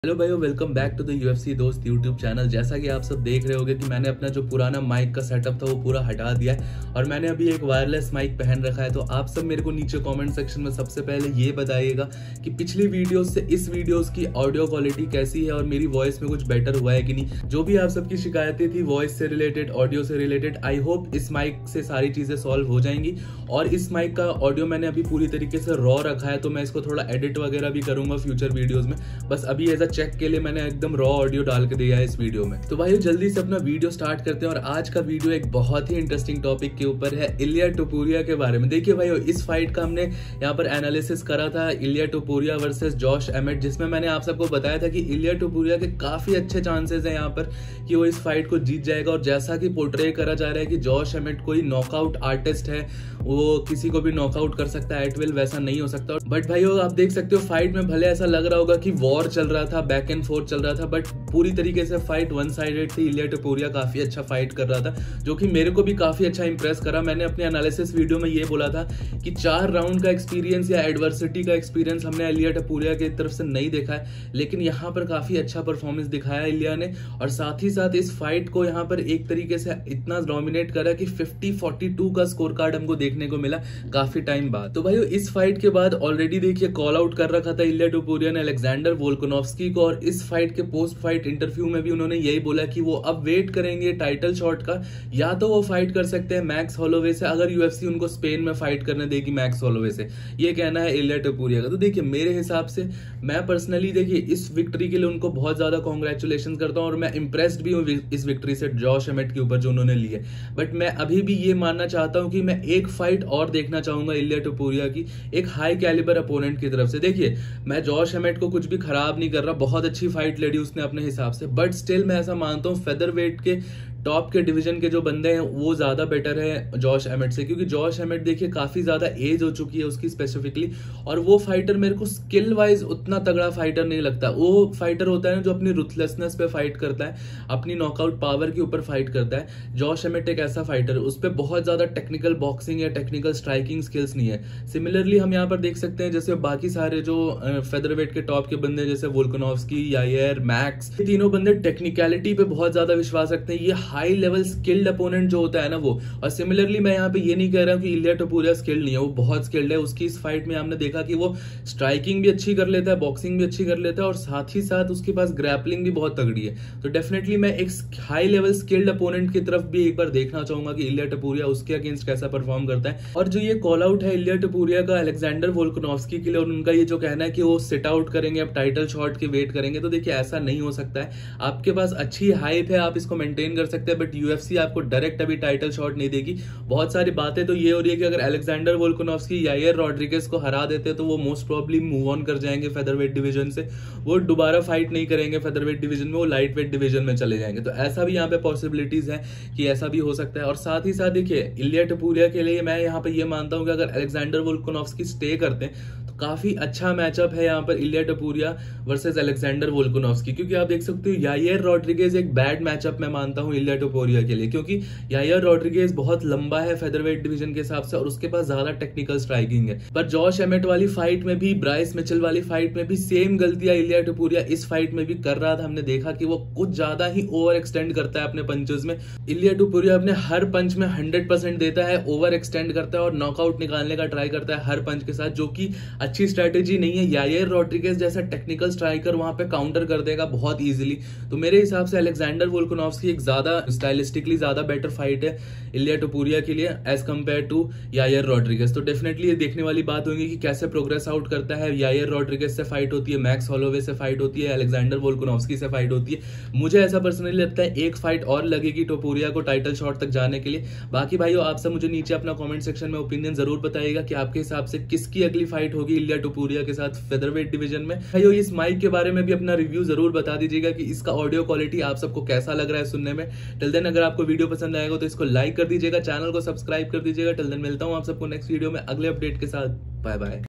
Hello भाइयों, welcome back to the UFC दोस्त YouTube channel. जैसा कि आप सब देख रहे होंगे कि मैंने अपना जो पुराना माइक का सेटअप था वो पूरा हटा दिया है और मैंने अभी एक वायरलेस माइक पहन रखा है। तो आप सब मेरे को नीचे कमेंट सेक्शन में सबसे पहले ये बताइएगा कि पिछली वीडियोस से इस वीडियोस की ऑडियो क्वालिटी कैसी है और मेरी वॉइस में कुछ बेटर हुआ है कि नहीं। जो भी आप सबकी शिकायतें थी वॉइस से रिलेटेड, ऑडियो से रिलेटेड, आई होप इस माइक से सारी चीजें सॉल्व हो जाएंगी। और इस माइक का ऑडियो मैंने अभी पूरी तरीके से रॉ रखा है, तो मैं इसको थोड़ा एडिट वगैरह भी करूंगा फ्यूचर वीडियोज में। बस अभी एज अ चेक के लिए मैंने एकदम रॉ ऑडियो डाल के दिया है इस वीडियो में। तो भाइयों जल्दी से अपना वीडियो स्टार्ट करते हैं और आज का वीडियो एक बहुत ही इंटरेस्टिंग टॉपिक के ऊपर है, इलिया टोपुरिया के बारे में। देखिए भाइयों, इस फाइट का हमने यहाँ पर एनालिसिस करा था, इलिया टोपुरिया वर्सेस जॉश एमेट, जिसमें मैंने आप सबको बताया था कि इलिया टोपुरिया के काफी अच्छे चांसेस हैं यहाँ पर कि वो इस फाइट को जीत जाएगा। और जैसा कि पोर्ट्रे करा जा रहा है कि जॉश एमेट कोई नॉकआउट आर्टिस्ट है, वो किसी को भी नॉकआउट कर सकता है एट विल, वैसा नहीं हो सकता। बट भाइयों आप देख सकते हो फाइट में भले ऐसा लग रहा होगा कि वॉर चल रहा था, बैक एंड फोर्थ चल रहा था, बट पूरी तरीके से फाइट वन साइडेड थी। इलिया टोपुरिया काफी अच्छा फाइट कर रहा था, जो कि मेरे को भी काफी अच्छा इंप्रेस करा। मैंने अपने एनालिसिस वीडियो में ये बोला था कि 4 राउंड का एक्सपीरियंस या एडवर्सिटी का एक्सपीरियंस हमने इलिया टोपुरिया की तरफ से नहीं देखा है, लेकिन यहाँ पर काफी अच्छा परफॉर्मेंस दिखाया इलिया ने। और साथ ही साथ इस फाइट को यहाँ पर एक तरीके से इतना डोमिनेट करा कि 50-42 का स्कोर कार्ड हमको देखने को मिला काफी टाइम बाद। तो भाइयों इस फाइट के बाद ऑलरेडी देखिए कॉल आउट कर रखा था इलिया टोपुरिया ने अलेक्जेंडर वोल्कानोव्स्की को, और इस फाइट के पोस्ट फाइट इंटरव्यू में भी उन्होंने यही बोला कि वो अब वेट करेंगे टाइटल शॉट का, या तो वो फाइट कर सकते हैं मैक्स हॉलोवे से अगर यूएफसी उनको स्पेन में फाइट करने देगी मैक्स हॉलोवे से। ये कहना है इलिया टोपुरिया का। तो देखिए मेरे हिसाब से मैं पर्सनली देखिए इस विक्ट्री के लिए उनको बहुत ज्यादा कॉन्ग्रेचुलेशन करता हूं और मैं इंप्रेस्ड भी हूं इस विक्ट्री से जॉश एमेट के ऊपर जो उन्होंने ली है। बट मैं अभी भी ये मानना चाहता हूं कि मैं एक फाइट और देखना चाहूंगा इलिया टोपुरिया की, एक हाई कैलिबर अपोनेंट की तरफ से। देखिए मैं जॉश एमेट को कुछ भी खराब नहीं कर रहा, बहुत अच्छी फाइट लड़ी उसने अपने हिसाब से, बट स्टिल मैं ऐसा मानता हूं फेदर वेट के टॉप के डिवीजन के जो बंदे हैं वो ज्यादा बेटर है जॉश एमेट से, क्योंकि जॉश एमेट देखिए काफी ज्यादा एज हो चुकी है उसकी स्पेसिफिकली, और वो फाइटर मेरे को स्किल वाइज उतना तगड़ा फाइटर नहीं लगता। वो फाइटर होता है ना जो अपनी रुथलेसनेस पे फाइट करता है, अपनी नॉकआउट पावर के ऊपर फाइट करता है। जॉश एमेट एक ऐसा फाइटर है उस पर बहुत ज्यादा टेक्निकल बॉक्सिंग या टेक्निकल स्ट्राइकिंग स्किल्स नहीं है। सिमिलरली हम यहाँ पर देख सकते हैं जैसे बाकी सारे जो फेदरवेट के टॉप के बंदे जैसे वोल्कानोव्स्की, यायर, मैक्स, ये तीनों बंदे टेक्निकलिटी पे बहुत ज्यादा विश्वास रखते हैं। ये हाई लेवल स्किल्ड अपोनेंट जो होता है ना वो। और सिमिलरली मैं यहाँ पे ये नहीं कह रहा हूँ कि इलिया टोपुरिया स्किल्ड नहीं है, वो बहुत स्किल्ड है। उसकी इस फाइट में हमने देखा कि वो स्ट्राइकिंग भी अच्छी कर लेता है, बॉक्सिंग भी अच्छी कर लेता है, और साथ ही साथ उसके पास ग्रैपलिंग भी बहुत तगड़ी है। तो डेफिनेटली मैं एक हाई लेवल स्किल्ड अपोनेंट की तरफ भी एक बार देखना चाहूंगा कि इलिया टोपुरिया उसके अगेंस्ट कैसा परफॉर्म करता है। और जो ये कॉल आउट है इलिया टोपुरिया का अलेक्जेंडर वोल्कानोव्स्की के लिए, और उनका ये जो कहना है कि वो सिट आउट करेंगे, अब टाइटल शॉट के वेट करेंगे, तो देखिए ऐसा नहीं हो सकता है। आपके पास अच्छी हाइप है, आप इसको मेंटेन कर सकते हैं, बट यूएफसी आपको डायरेक्ट अभी टाइटल शॉट नहीं देगी। बहुत सारी बातें तो ये हो रही है कि अगर अलेक्जेंडर वोल्कानोव्स्की यायर रॉड्रिगेज को हरा देते तो वो मोस्ट प्रोबेबली मूव ऑन कर जाएंगे फेदरवेट डिवीजन से, वो दोबारा फाइट नहीं करेंगे फेदरवेट डिवीजन में, वो लाइट वेट डिवीजन में चले जाएंगे। तो ऐसा भी यहाँ पे पॉसिबिलिटीज है कि ऐसा भी हो सकता है। और साथ ही साथ देखिए इलिया टोपुरिया के लिए मैं यहाँ पे ये मानता हूँ कि अगर अलेक्जेंडर वोल्कानोव्स्की स्टे करते हैं तो काफी अच्छा मैचअप है यहाँ पर इलिया टोपुरिया वर्सेस अलेक्जेंडर वोल्कानोव्स्की, क्योंकि आप देख सकते हो यायर रॉड्रिगेज एक बैड मैचअप मैं मानता हूँ इलिया टोपुरिया के लिए, क्योंकि यायर रॉड्रिगेज बहुत लंबा है फेदरवेट डिवीजन के हिसाब से और उसके पास ज्यादा टेक्निकल स्ट्राइकिंग है। पर जॉश एमेट वाली फाइट में भी, ब्राइस मिचेल वाली फाइट में भी सेम गलतियां इलिया टोपुरिया इस फाइट में भी कर रहा था। हमने देखा कि वो कुछ ज्यादा ही ओवर एक्सटेंड करता है अपने पंचेस में। इलिया टोपुरिया अपने हर पंच में 100% देता है, ओवर एक्सटेंड करता है और नॉकआउट निकालने का ट्राई करता है हर पंच के साथ, जो कि अच्छी स्ट्रेटेजी नहीं है। यायर रॉड्रिगेज जैसा टेक्निकल स्ट्राइकर वहां पे काउंटर कर देगा बहुत इजीली। तो मेरे हिसाब से अलेक्जेंडर वोल्कानोव्स्की एक ज्यादा स्टाइलिस्टिकली ज्यादा बेटर फाइट है इलिया टोपुरिया के लिए as compare to Yair Rodriguez. तो डेफिनेटली ये देखने वाली बात होगी कि कैसे प्रोग्रेस आउट करता है। यायर रॉड्रिगेज से फाइट होती है, मैक्स हॉलोवे से फाइट होती है, अलेक्जेंडर वोल्कानोव्स्की से फाइट होती है। मुझे ऐसा पर्सनली लगता है एक फाइट और लगेगी टोपुरिया को टाइटल शॉट तक जाने के लिए। बाकी भाइयों आप सब मुझे नीचे अपना कमेंट सेक्शन में ओपिनियन जरूर बताइएगा कि आपके हिसाब से किसकी अगली फाइट होगी इलिया टोपुरिया के साथ फेदरवेट डिवीजन में। भाइयों इस माइक के बारे में भी अपना रिव्यू जरूर बता दीजिएगा कि इसका ऑडियो क्वालिटी आप सबको कैसा लग रहा है सुनने में। टिल देन अगर आपको वीडियो पसंद आएगा तो इसको लाइक कर दीजिएगा, चैनल को सब्सक्राइब कर दीजिएगा। टिल देन मिलता हूं आप सबको नेक्स्ट वीडियो में अगले अपडेट के साथ। Bye bye.